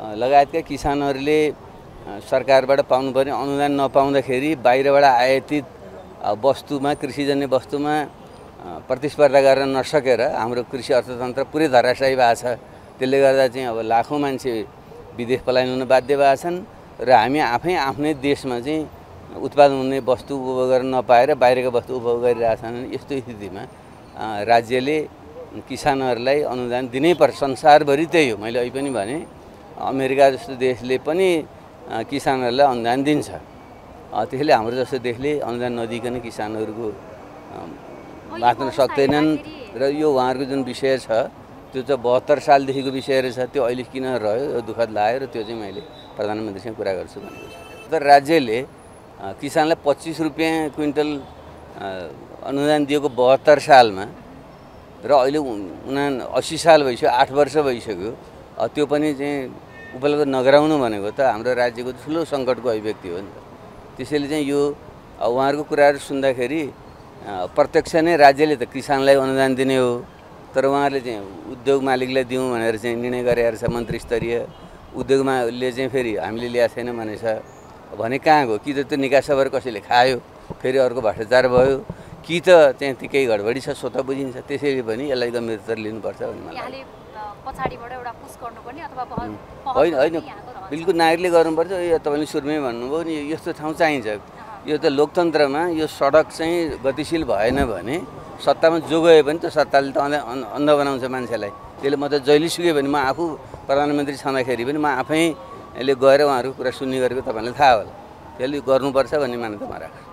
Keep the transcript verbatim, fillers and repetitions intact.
लगायतका किसानहरूले सरकारबाट पाउनुपर्ने अनुदान नपाउँदाखेरि बाहिरबाट आयातित वस्तुमा कृषिजन्य वस्तुमा प्रतिस्पर्धा गर्न नसकेर हाम्रो कृषि अर्थतन्त्र पुरै धराशायी भएको छ। त्यसले गर्दा चाहिँ अब लाखौँ मान्छे विदेश पलायन हुन बाध्य भएका छन् र हामी आफै आफ्नै देशमा चाहिँ उत्पादन हुने वस्तु उपभोग गर्न नपाएर बाहिरका वस्तु उपभोग गरिरहेछन्। यस्तो स्थितिमा राज्यले किसानहरूलाई अनुदान दिनै पर्छ। संसारभरि त्यही हो। मैले अहिले पनि भने अमेरिका जस्तो देशले पनि किसानहरूलाई अनुदान दिन्छ। त्यसले हाम्रो जस्तो देशले अनुदान नदिकन किसानहरूको बाँच्न सक्दैनन् र यो उहाँहरूको जुन विषय छ त्यो चाहिँ बहत्तर सालदेखिको विषय रहेछ। त्यो अहिले किन रह्यो यो दुःखद लाग्यो र त्यो चाहिँ मैले प्रधानमन्त्रीसँग कुरा गर्छु भनेको छ। तर राज्यले किसानलाई पच्चिस रुपियाँ क्विन्टल अनुदान दिएको बहत्तर सालमा र अहिले उना अस्सी साल भइसक्यो, आठ वर्ष भइसक्यो, त्यो पनि चाहिँ उपलब्ध नगराउनु भनेको त हाम्रो राज्यको ठुलो सङ्कटको अभिव्यक्ति हो नि त। त्यसैले चाहिँ यो उहाँहरूको कुराहरू सुन्दाखेरि प्रत्यक्ष नै राज्यले त किसानलाई अनुदान दिने हो, तर उहाँहरूले चाहिँ उद्योग मालिकलाई दिउँ भनेर चाहिँ निर्णय गरेर छ। मन्त्री स्तरीय उद्योगमाले चाहिँ फेरि हामीले ल्याएको छैन भनेछ भने कहाँ गयो? कि त त्यो निकासाबाट कसैले खायो, फेरि अर्को भ्रष्टाचार भयो, कि त चाहिँ ती केही गडबडी छ, स्वतः बुझिन्छ। त्यसैले पनि यसलाई गम्भीरता लिनुपर्छ भन्ने मलाई लाग्छ। होइन होइन बिल्कुल नागरिकले गर्नुपर्छ। यो तपाईँले सुरुमै भन्नुभयो नि, यस्तो ठाउँ चाहिन्छ। यो त लोकतन्त्रमा यो सडक चाहिँ गतिशील भएन भने सत्तामा जो गए पनि त सत्ताले त अन्ध बनाउँछ मान्छेलाई। त्यसले म त जहिले सुके भने म आफू प्रधानमन्त्री छँदाखेरि पनि म आफैले गएर उहाँहरूको कुरा सुन्ने गरेको तपाईँलाई थाहा होला। त्यसले गर्नुपर्छ भन्ने मान्यता म राख्छु।